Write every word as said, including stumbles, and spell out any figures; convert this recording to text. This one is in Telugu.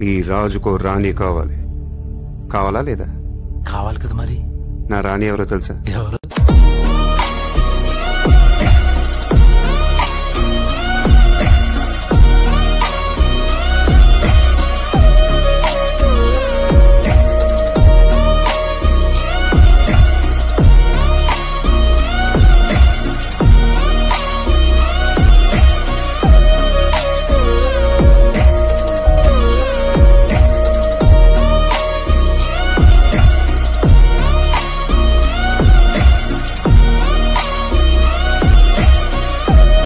ఈ రాజుకో రాణి కావాలి. కావాలా లేదా? కావాలి కదా మరి. నా రాణి ఎవరో తెలుసా? ఎవరు?